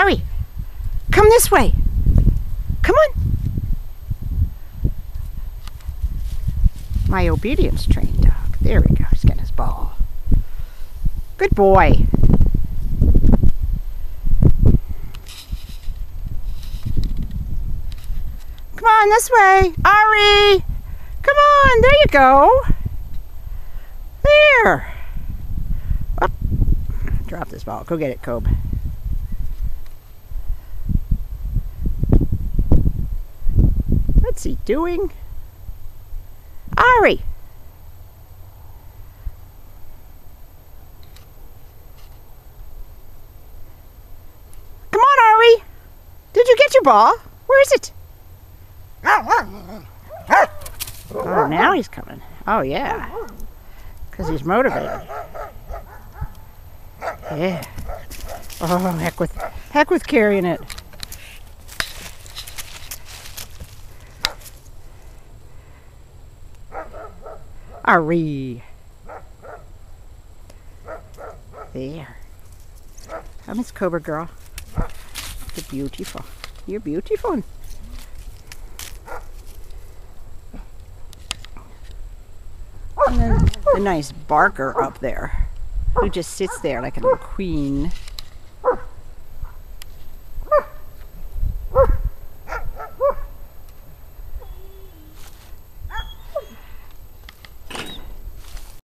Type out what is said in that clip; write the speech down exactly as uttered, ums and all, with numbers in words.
Ari, come this way. Come on. My obedience trained dog. There we go. He's getting his ball. Good boy. Come on this way. Ari, come on. There you go. There. Oh, drop this ball. Go get it, Cobe. What's he doing? Ari! Come on, Ari! Did you get your ball? Where is it? Oh, now he's coming. Oh, yeah. Because he's motivated. Yeah. Oh, heck with, heck with carrying it. Ari. There. Oh, Miss Cobra girl. You're beautiful. You're beautiful. And then the nice Barker up there, who just sits there like a little queen.